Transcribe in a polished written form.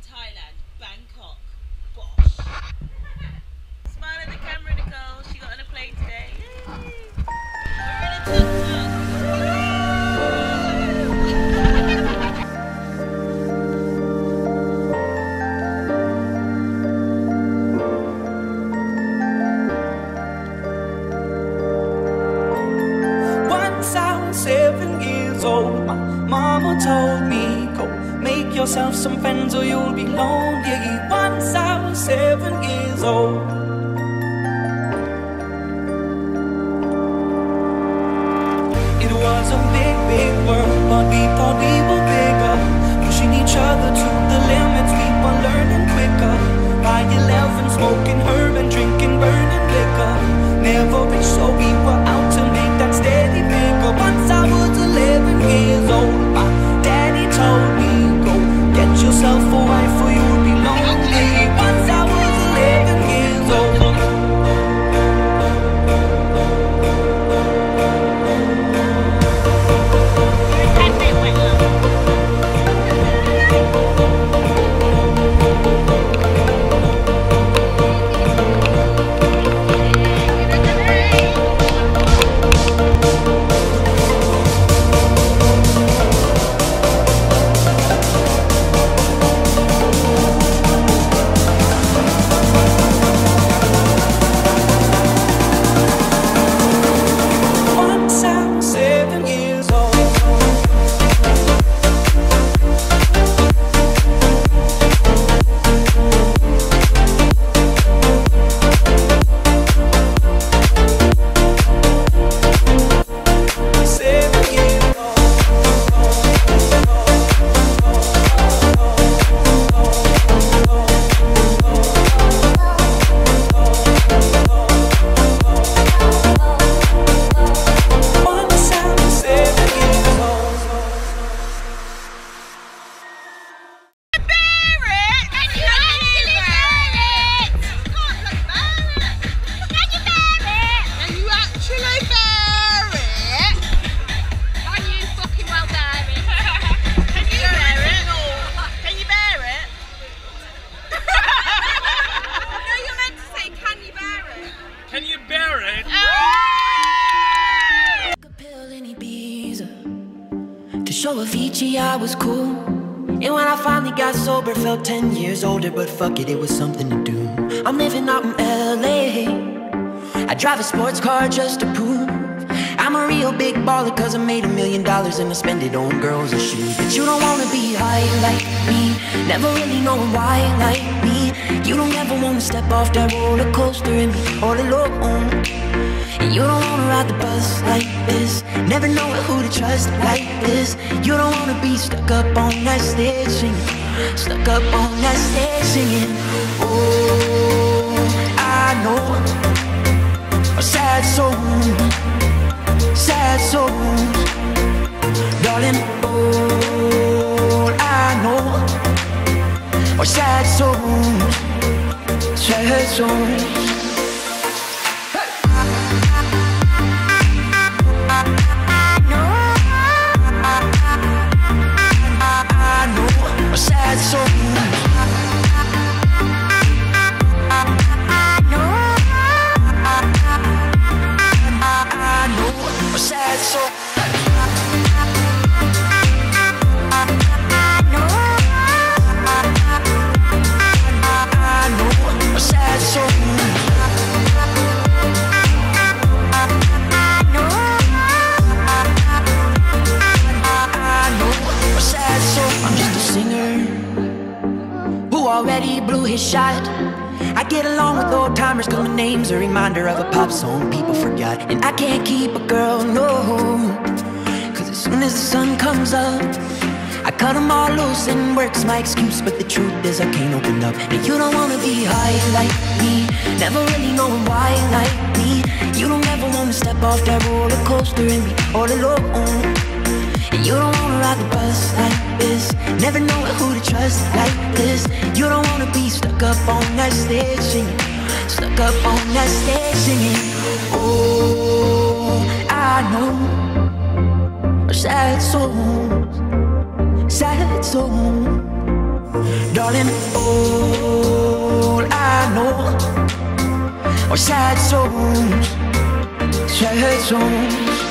Thailand, Bangkok. Bosh. Smile at the camera, Nicole. She got on a plane today. Yay. We're in a tuk-tuk. Once I was 7 years old, my mama told me, go make yourself some friends or you'll be lonely. Once I was 7 years old. It was a big, big world, but we thought we were bigger, pushing each other to the limits, we were learning quicker. By 11, smoking herb and drinking burning liquor. Never rich, so we were out to make that steady figure. Once I was 11 years old, my daddy told me, go get yourself a wife or you'll be lonely. Once I was 11 years old. I was cool, and when I finally got sober, felt 10 years older. But fuck it, it was something to do. I'm living out in LA. I drive a sports car just to prove I'm a real big baller, cause I made $1 million and I spend it on girls and shoes. But you don't wanna be high like me, never really knowing why like me. You don't ever wanna step off that roller coaster and be all alone. And you don't wanna ride the bus like this, never know who to trust like this. You don't wanna be stuck up on that stage singing, stuck up on that stage singing. Oh, I know a sad soul, sad souls, darling. All I know are sad souls, sad souls. Sad souls. Sad soul. Sad soul. I'm just a singer who already blew his shot. I get along with old timers cause my name's a reminder of a pop song people forgot. And I can't keep a girl, no, cause as soon as the sun comes up, I cut them all loose and work's my excuse. But the truth is I can't open up. And you don't wanna be high like me, never really knowing why like me. You don't ever wanna step off that roller coaster and be all alone. And you don't wanna ride the bus like this, never know who to trust like this. You don't wanna be stuck up on that stage singing, stuck up on that stage singing. Oh, I know sad souls, sad souls, darling. Darling, all I know are sad songs, sad songs.